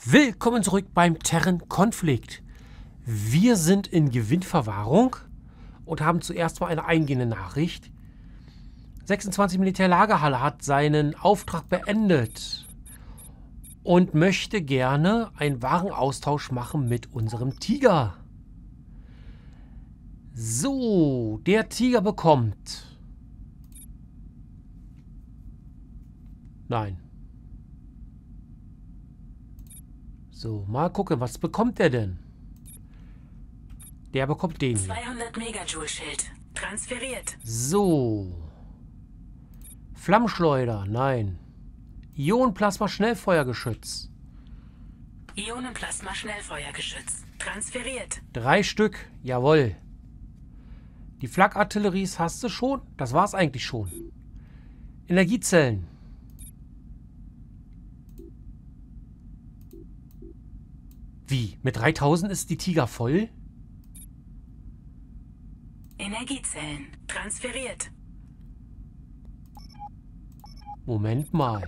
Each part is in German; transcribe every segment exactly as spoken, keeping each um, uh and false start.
Willkommen zurück beim Terran-Konflikt. Wir sind in Gewinnverwahrung und haben zuerst mal eine eingehende Nachricht. sechsundzwanzig Militärlagerhalle hat seinen Auftrag beendet und möchte gerne einen Warenaustausch machen mit unserem Tiger. So, der Tiger bekommt... Nein. So, mal gucken, was bekommt der denn? Der bekommt den hier. zweihundert Megajoule Schild. Transferiert. So. Flammenschleuder, nein. Ionenplasma-Schnellfeuergeschütz. Ionenplasma-Schnellfeuergeschütz. Transferiert. Drei Stück, jawohl. Die Flakartilleries hast du schon? Das war's eigentlich schon. Energiezellen. Wie? Mit dreitausend ist die Tiger voll? Energiezellen. Transferiert. Moment mal.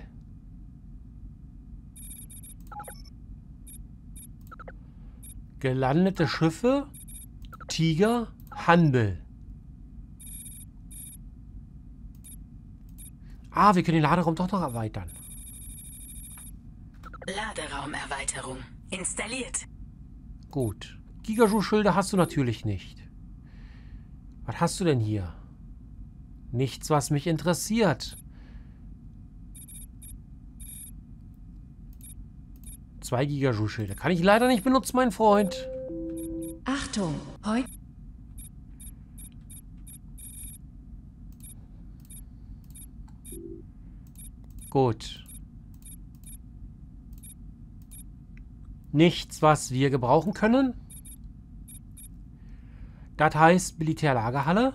Gelandete Schiffe, Tiger, Handel. Ah, wir können den Laderaum doch noch erweitern. Laderaumerweiterung. Installiert. Gut. Gigajoule-Schilder hast du natürlich nicht. Was hast du denn hier? Nichts, was mich interessiert. Zwei Gigajoule-Schilder. Kann ich leider nicht benutzen, mein Freund. Achtung, heute... Gut. Nichts, was wir gebrauchen können. Das heißt Militärlagerhalle.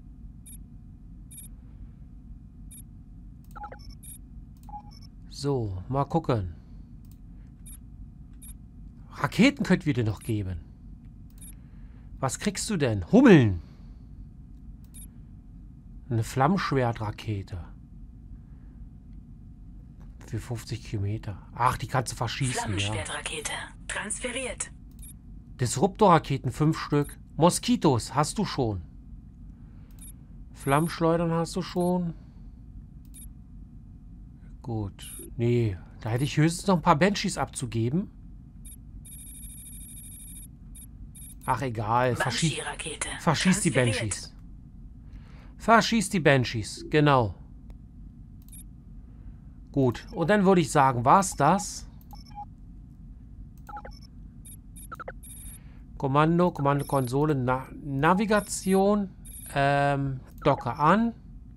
So, mal gucken. Raketen könnt ihr dir noch geben. Was kriegst du denn? Hummeln. Eine Flammschwertrakete. Für fünfzig Kilometer. Ach, die kannst du verschießen, ja. Flammenschwertrakete. Transferiert. Disruptor-Raketen, fünf Stück. Moskitos hast du schon. Flammschleudern hast du schon. Gut. Nee, da hätte ich höchstens noch ein paar Banshees abzugeben. Ach, egal. Verschie Banshee-Rakete. Verschieß die Banshees. Verschieß die Banshees, genau. Gut, und dann würde ich sagen, war's das? Kommando, Kommandokonsole, Na Navigation, ähm, Docke an.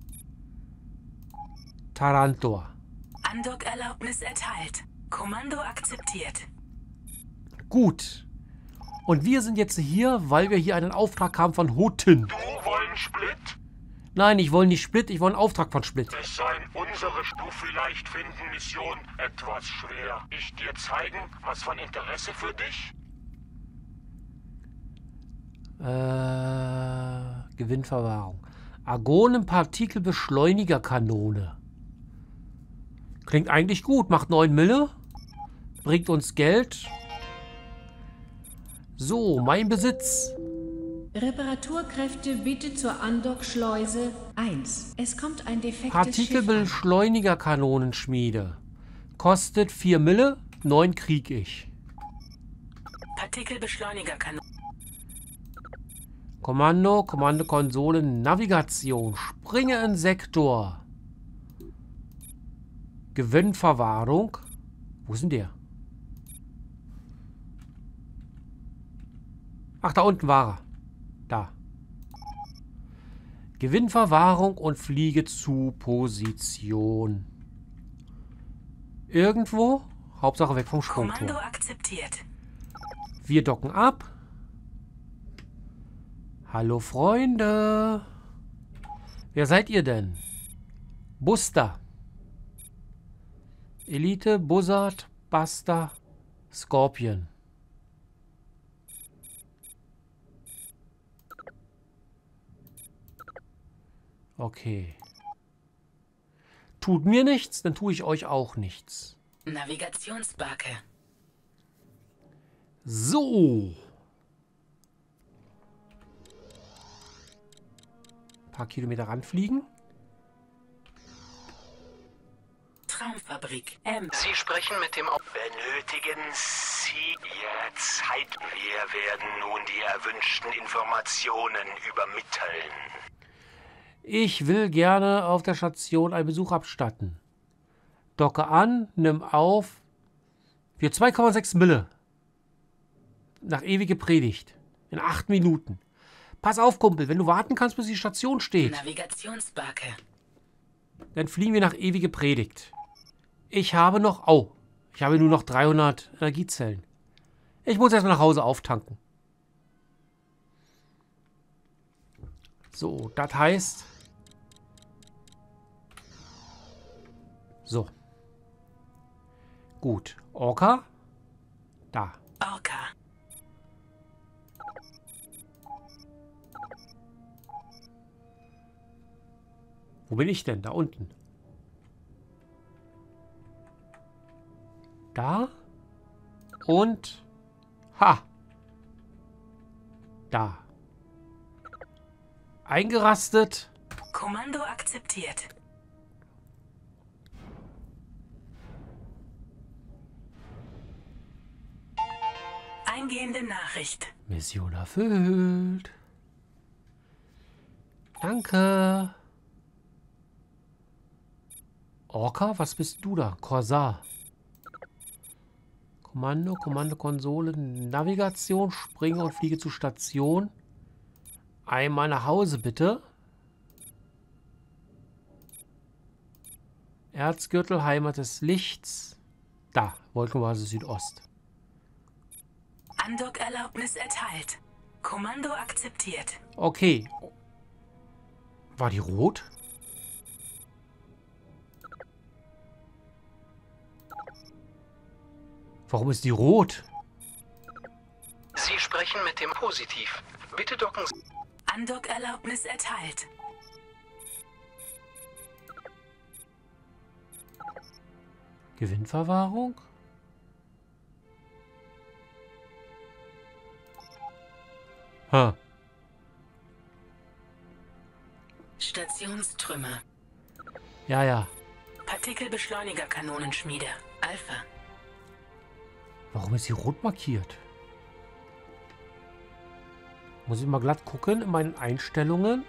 Tarantor. Andockerlaubnis erteilt. Kommando akzeptiert. Gut. Und wir sind jetzt hier, weil wir hier einen Auftrag haben von Hoten. Du wollen Split? Nein, ich will nicht Split, ich will einen Auftrag von Split. Es seien unsere Du vielleicht finden Mission etwas schwer. Ich dir zeigen, was von Interesse für dich? Äh, Gewinnverwahrung. Argonenpartikelbeschleunigerkanone. Klingt eigentlich gut, macht neun Mille. Bringt uns Geld. So, mein Besitz. Reparaturkräfte bitte zur Andock-Schleuse eins. Es kommt ein defektes Schiff an. Partikelbeschleunigerkanonenschmiede. Kostet vier Mille, neun krieg ich. Partikelbeschleunigerkanone. Kommando, Kommandokonsole, Navigation. Springe in Sektor. Gewinnverwahrung. Wo ist denn der? Ach, da unten war er. Da. Gewinnverwahrung und fliege zu Position. Irgendwo? Hauptsache weg vom Sprungturm. Kommando akzeptiert. Wir docken ab. Hallo Freunde. Wer seid ihr denn? Buster. Elite, Buzzard, Buster, Scorpion. Okay. Tut mir nichts, dann tue ich euch auch nichts. Navigationsbake. So. Ein paar Kilometer ranfliegen. Traumfabrik M. Sie sprechen mit dem... Au- Benötigen Sie jetzt Zeit? Wir werden nun die erwünschten Informationen übermitteln. Ich will gerne auf der Station einen Besuch abstatten. Docke an, nimm auf. Für zwei Komma sechs Mille. Nach ewige Predigt. In acht Minuten. Pass auf, Kumpel, wenn du warten kannst, bis die Station steht, Navigationsbacke. dann fliegen wir nach ewige Predigt. Ich habe noch... Oh, ich habe nur noch dreihundert Energiezellen. Ich muss erstmal nach Hause auftanken. So, das heißt... So. Gut. Orca? Da. Orca. Wo bin ich denn? Da unten. Da. Und... Ha. Da. Eingerastet. Kommando akzeptiert. Eingehende Nachricht. Mission erfüllt. Danke. Orca, was bist du da? Korsar. Kommando, Kommandokonsole, Navigation, springe und fliege zur Station. Einmal nach Hause, bitte. Erzgürtel, Heimat des Lichts. Da, Wolkenbasis Südost. Andockerlaubnis erteilt. Kommando akzeptiert. Okay. War die rot? Warum ist die rot? Sie sprechen mit dem Positiv. Bitte docken Sie... Andockerlaubnis erteilt. Gewinnverwahrung? Ha. Stationstrümmer. Ja, ja. Partikelbeschleunigerkanonenschmiede. Alpha. Warum ist sie rot markiert? Muss ich mal glatt gucken in meinen Einstellungen.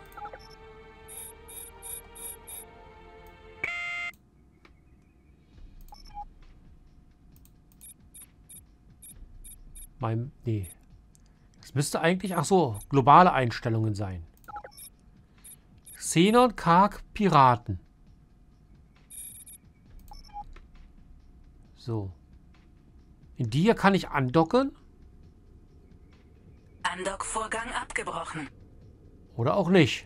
Mein, nee. Das müsste eigentlich, ach so, globale Einstellungen sein. Xenon, Karg, Piraten. So. In die hier kann ich andocken. Andockvorgang abgebrochen. Oder auch nicht.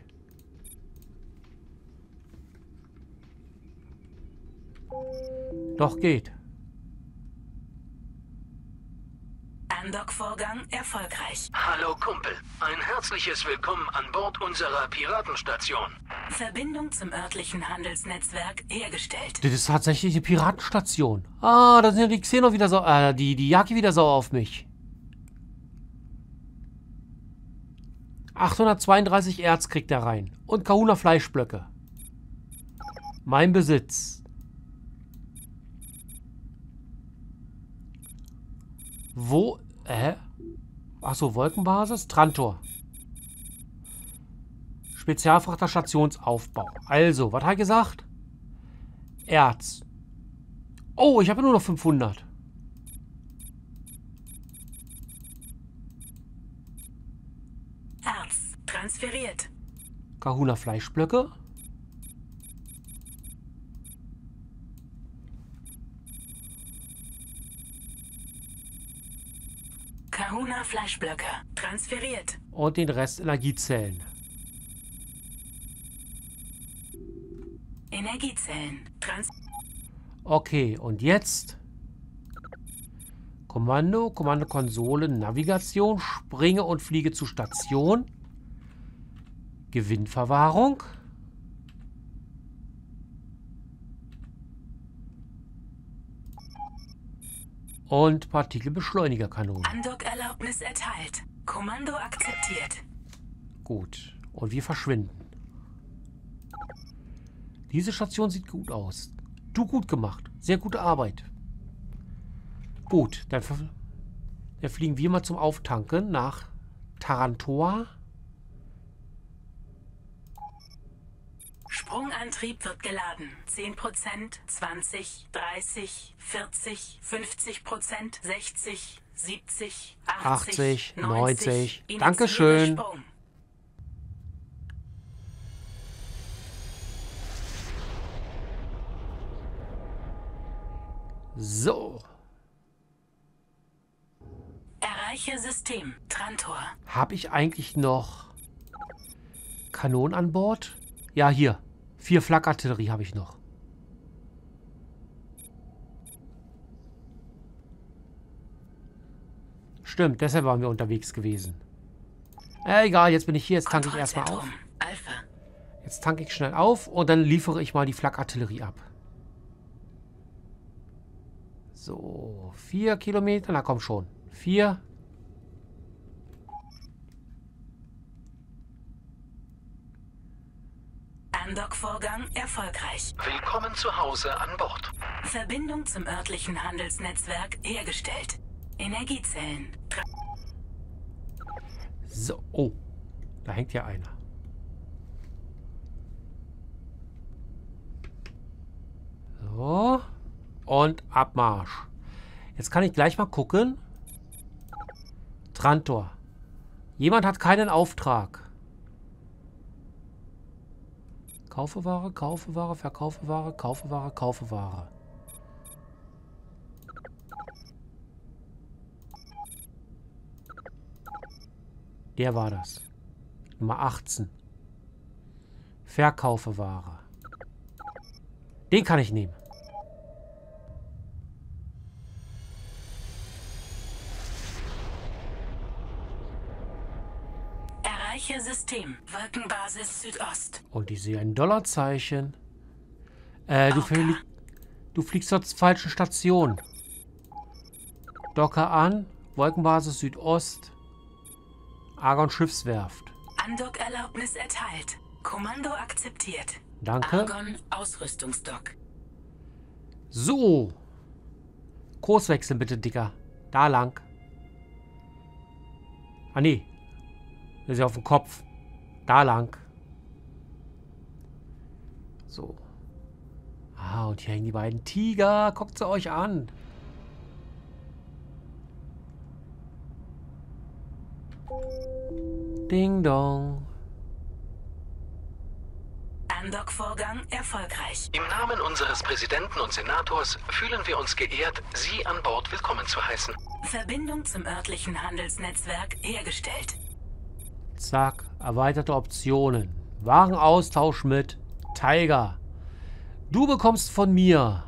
Doch geht. Andockvorgang erfolgreich. Hallo Kumpel, ein herzliches Willkommen an Bord unserer Piratenstation. Verbindung zum örtlichen Handelsnetzwerk hergestellt. Das ist tatsächlich eine Piratenstation. Ah, da sind ja die Xenon wieder so, äh, die, die Yaki wieder sauer auf mich. achthundertzweiunddreißig Erz kriegt er rein. Und Kahuna Fleischblöcke. Mein Besitz. Wo? Hä? Achso, Wolkenbasis? Trantor. Spezialfrachter Stationsaufbau. Also, was hat er gesagt? Erz. Oh, ich habe nur noch fünfhundert. Erz transferiert. Kahuna Fleischblöcke. Kahuna Fleischblöcke transferiert. Und den Rest Energiezellen. Energiezellen trans... Okay, und jetzt Kommando, Kommandokonsole, Navigation, springe und fliege zur Station. Gewinnverwahrung. Und Partikelbeschleunigerkanonen. Andockerlaubnis erteilt. Kommando akzeptiert. Gut. Und wir verschwinden. Diese Station sieht gut aus. Du gut gemacht. Sehr gute Arbeit. Gut, dann, dann fliegen wir mal zum Auftanken nach Tarantoa. Sprungantrieb wird geladen. zehn Prozent, zwanzig, dreißig, vierzig, fünfzig Prozent, sechzig, siebzig, achtzig, achtzig, neunzig. neunzig. Dankeschön. Sprung. So. Erreiche System. Trantor. Habe ich eigentlich noch Kanonen an Bord? Ja, hier. Vier Flakartillerie habe ich noch. Stimmt, deshalb waren wir unterwegs gewesen. Äh, egal, jetzt bin ich hier. Jetzt tanke ich erstmal auf. Alpha. Jetzt tanke ich schnell auf und dann liefere ich mal die Flakartillerie ab. So, vier Kilometer. Na komm schon. Vier. Andock-Vorgang erfolgreich. Willkommen zu Hause an Bord. Verbindung zum örtlichen Handelsnetzwerk hergestellt. Energiezellen. Tra So, oh. Da hängt ja einer. So. Und Abmarsch. Jetzt kann ich gleich mal gucken. Trantor. Jemand hat keinen Auftrag. Kaufe Ware, kaufe Ware, verkaufe Ware, kaufe Ware, kaufe Ware. Der war das. Nummer achtzehn. Verkaufe Ware. Den kann ich nehmen. Erreiche System. Wolkenbasis Südost. Und ich sehe ein Dollarzeichen. Äh, du, flie du fliegst zur falschen Station. Docker an. Wolkenbasis Südost. Argon Schiffswerft. Andock-Erlaubnis erteilt. Kommando akzeptiert. Danke. Argon Ausrüstungsdock. So. Kurs wechseln bitte, Dicker. Da lang. Ah, nee. Das ist ja auf dem Kopf. Da lang. So. Ah, und hier hängen die beiden Tiger. Guckt sie euch an. Ding dong. Andock-Vorgang erfolgreich. Im Namen unseres Präsidenten und Senators fühlen wir uns geehrt, Sie an Bord willkommen zu heißen. Verbindung zum örtlichen Handelsnetzwerk hergestellt. Zack. Erweiterte Optionen. Warenaustausch mit Tiger. Du bekommst von mir.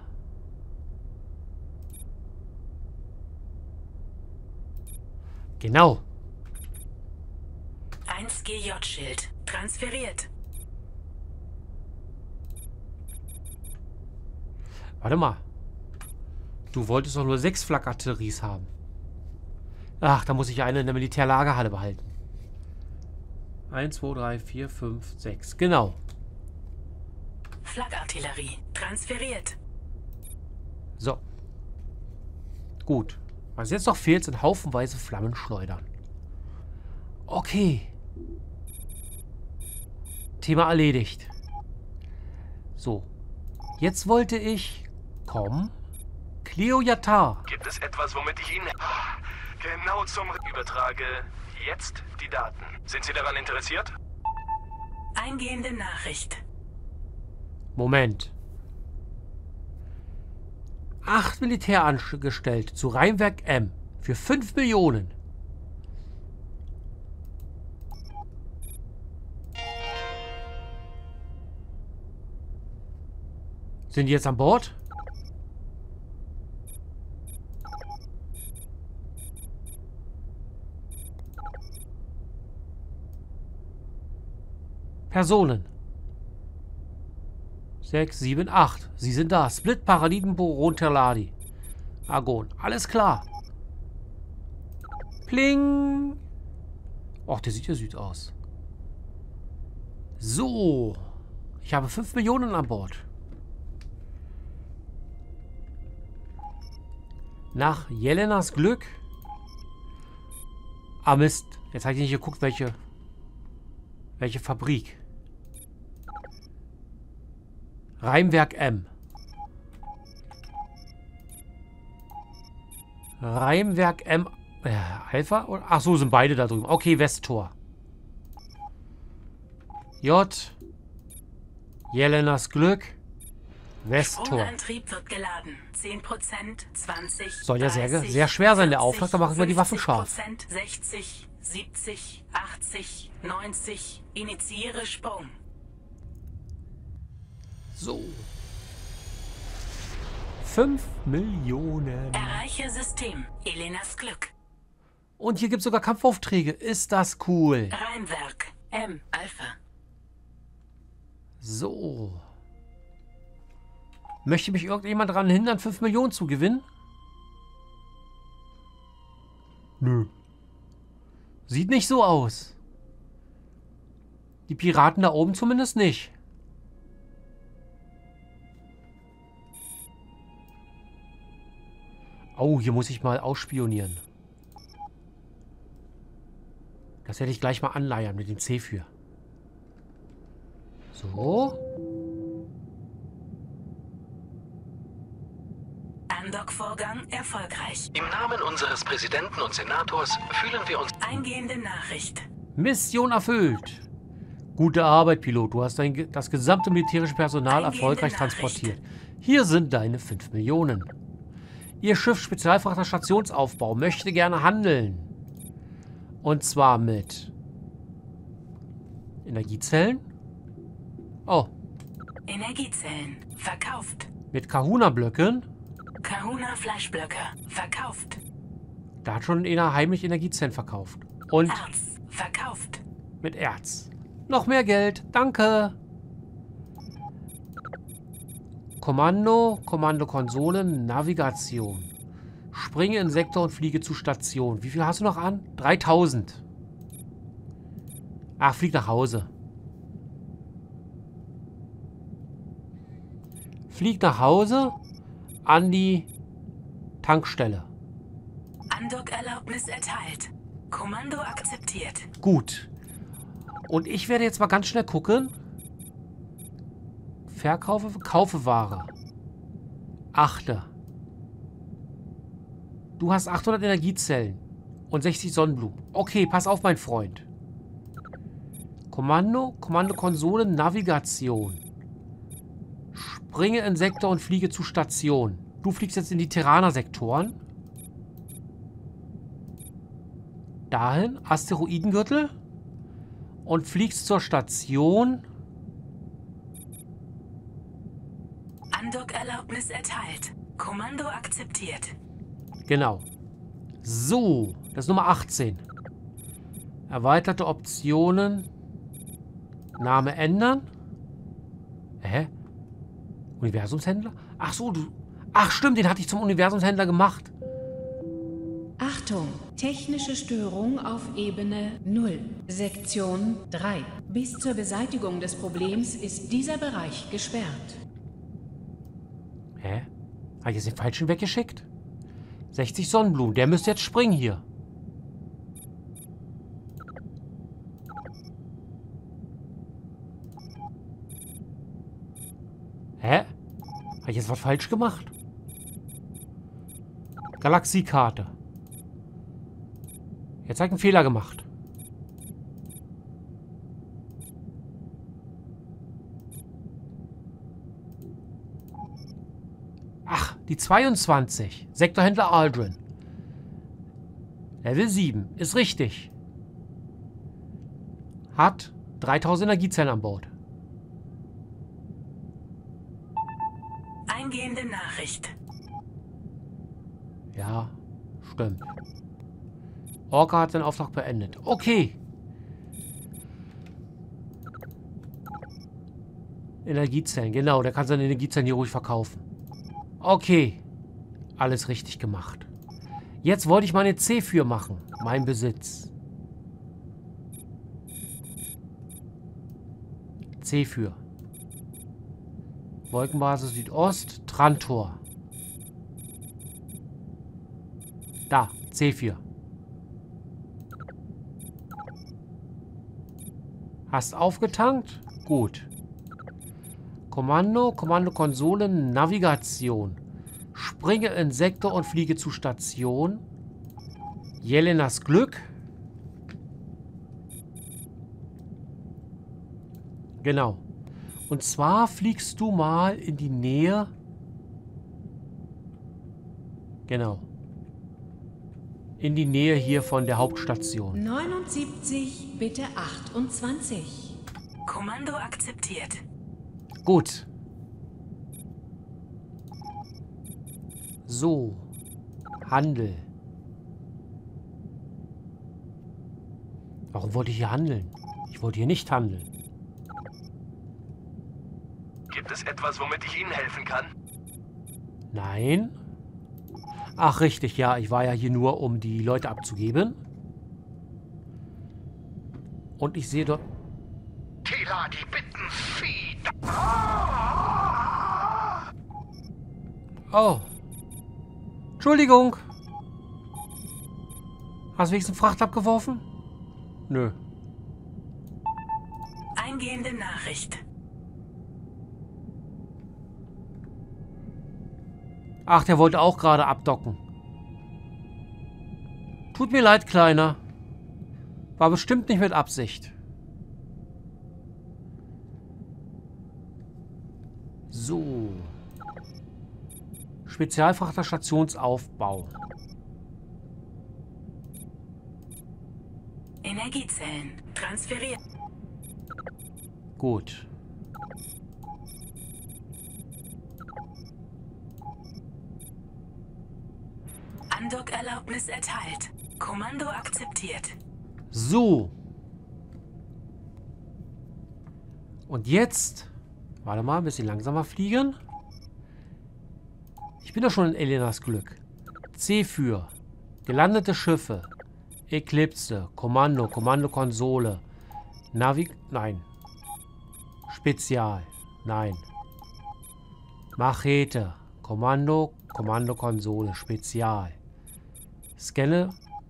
Genau. eins G J-Schild. Transferiert. Warte mal. Du wolltest doch nur sechs Flakartilleries haben. Ach, da muss ich eine in der Militärlagerhalle behalten. eins, zwei, drei, vier, fünf, sechs. Genau. Flakartillerie. Transferiert. So. Gut. Was jetzt noch fehlt, sind haufenweise Flammenschleudern. Okay. Thema erledigt. So. Jetzt wollte ich... Komm. Cleo Yatar. Gibt es etwas, womit ich Ihnen genau zum übertrage? Jetzt die Daten. Sind Sie daran interessiert? Eingehende Nachricht. Moment. Acht Militärangestellte zu Rheinwerk M. Für fünf Millionen. Sind die jetzt an Bord? Personen. Sechs, sieben, acht. Sie sind da. Split Paradiden Boron Terladi. Argon. Alles klar. Pling. Och, der sieht ja süd aus. So. Ich habe fünf Millionen an Bord. Nach Jelenas Glück. Ah, Mist. Jetzt habe ich nicht geguckt, welche, welche Fabrik. Reimwerk M. Reimwerk M. Äh, Alpha? Ach so, sind beide da drüben. Okay, Westtor. J. Jelenas Glück. Westtor. Sprungantrieb wird geladen. zehn Prozent, zwanzig, Soll ja sehr, dreißig, sehr schwer sein, der vierzig, Auftrag. Da machen wir die Waffen scharf. fünfzig Prozent, sechzig, siebzig, achtzig, neunzig. Initiiere Sprung. So. fünf Millionen. Erreiche System. Elenas Glück. Und hier gibt es sogar Kampfaufträge. Ist das cool. Reimwerk M. Alpha. So. Möchte mich irgendjemand daran hindern, fünf Millionen zu gewinnen? Nö. Sieht nicht so aus. Die Piraten da oben zumindest nicht. Oh, hier muss ich mal ausspionieren. Das werde ich gleich mal anleiern mit dem C für. So. Andock-Vorgang erfolgreich. Im Namen unseres Präsidenten und Senators fühlen wir uns... Eingehende Nachricht. Mission erfüllt. Gute Arbeit, Pilot. Du hast dein, das gesamte militärische Personal Eingehende erfolgreich Nachricht. transportiert. Hier sind deine fünf Millionen. Ihr Schiff Spezialfrachter Stationsaufbau möchte gerne handeln. Und zwar mit Energiezellen. Oh, Energiezellen. Verkauft. mit Kahuna-Blöcken. Kahuna Fleischblöcke. Verkauft. Da hat schon einer heimlich Energiezellen verkauft. Und Erz. Verkauft. mit Erz. Noch mehr Geld. Danke. Kommando, Kommandokonsole, Navigation. Springe in Sektor und fliege zu Station. Wie viel hast du noch an? dreitausend. Ach, flieg nach Hause. Flieg nach Hause an die Tankstelle. Andock-Erlaubnis erteilt. Kommando akzeptiert. Gut. Und ich werde jetzt mal ganz schnell gucken. Verkaufe, kaufe Ware. Achte. Du hast achthundert Energiezellen und sechzig Sonnenblumen. Okay, pass auf, mein Freund. Kommando, Kommandokonsole, Navigation. Springe in Sektor und fliege zu Station. Du fliegst jetzt in die Terraner-Sektoren. Dahin, Asteroidengürtel. Und fliegst zur Station. Andock-Erlaubnis erteilt. Kommando akzeptiert. Genau. So, das ist Nummer achtzehn. Erweiterte Optionen. Name ändern. Hä? Universumshändler? Ach so, du... Ach stimmt, den hatte ich zum Universumshändler gemacht. Achtung! Technische Störung auf Ebene null. Sektion drei. Bis zur Beseitigung des Problems ist dieser Bereich gesperrt. Hä? Habe ich jetzt den falschen weggeschickt? sechzig Sonnenblumen. Der müsste jetzt springen hier. Hä? Habe ich jetzt was falsch gemacht? Galaxiekarte. Jetzt habe ich einen Fehler gemacht. Ach, die zweiundzwanzig. Sektorhändler Aldrin. Level sieben. Ist richtig. Hat dreitausend Energiezellen an Bord. Eingehende Nachricht. Ja, stimmt. Orca hat seinen Auftrag beendet. Okay. Energiezellen, genau. Der kann seine Energiezellen hier ruhig verkaufen. Okay. Alles richtig gemacht. Jetzt wollte ich meine C vier machen. Mein Besitz. C vier. Wolkenbasis Südost. Trantor. Da. C vier. Hast aufgetankt? Gut. Kommando, Kommandokonsole, Navigation. Springe in Sektor und fliege zu Station. Jelenas Glück. Genau. Und zwar fliegst du mal in die Nähe. Genau. In die Nähe hier von der Hauptstation. neunundsiebzig, bitte achtundzwanzig. Kommando akzeptiert. Gut. So. Handel. Warum wollte ich hier handeln? Ich wollte hier nicht handeln. Gibt es etwas, womit ich Ihnen helfen kann? Nein. Ach, richtig, ja. Ich war ja hier nur, um die Leute abzugeben. Und ich sehe dort... Tila, die Bittenvieh. Oh. Entschuldigung. Hast du wenigstens Fracht abgeworfen? Nö. Eingehende Nachricht. Ach, der wollte auch gerade abdocken. Tut mir leid, Kleiner. War bestimmt nicht mit Absicht. So. Spezialfrachter Stationsaufbau. Energiezellen. Transferiert. Gut. Andockerlaubnis erteilt. Kommando akzeptiert. So. Und jetzt... Warte mal, ein bisschen langsamer fliegen. Ich bin doch schon in Elenas Glück. C für. Gelandete Schiffe. Eklipse. Kommando. Kommandokonsole. Navi... Nein. Spezial. Nein. Machete. Kommando. Kommandokonsole. Spezial. Scanne.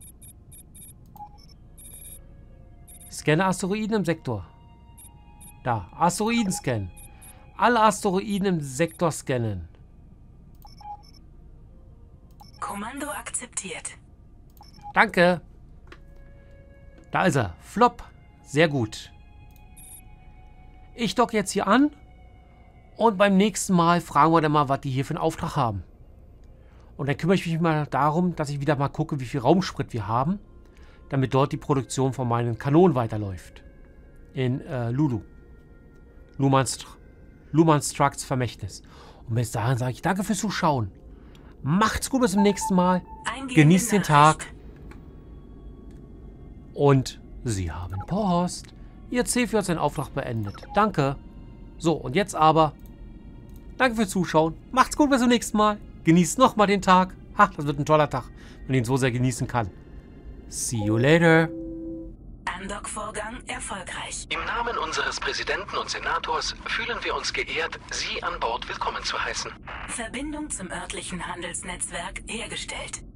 Scanne Asteroiden im Sektor. Da. Asteroiden scannen. Alle Asteroiden im Sektor scannen. Kommando akzeptiert. Danke. Da ist er. Flop. Sehr gut. Ich docke jetzt hier an. Und beim nächsten Mal fragen wir dann mal, was die hier für einen Auftrag haben. Und dann kümmere ich mich mal darum, dass ich wieder mal gucke, wie viel Raumsprit wir haben. Damit dort die Produktion von meinen Kanonen weiterläuft. In äh, Lulu. Lumans, Lumans Trucks Vermächtnis. Und bis dahin sage ich danke fürs Zuschauen. Macht's gut, bis zum nächsten Mal. Eingehende Genießt den Tag. Nachricht. Und Sie haben Post. Ihr C vier hat seinen Auftrag beendet. Danke. So, und jetzt aber. Danke fürs Zuschauen. Macht's gut, bis zum nächsten Mal. Genießt nochmal den Tag. Ha, das wird ein toller Tag, wenn man ihn so sehr genießen kann. See you later. Andock-Vorgang erfolgreich. Im Namen unseres Präsidenten und Senators fühlen wir uns geehrt, Sie an Bord willkommen zu heißen. Verbindung zum örtlichen Handelsnetzwerk hergestellt.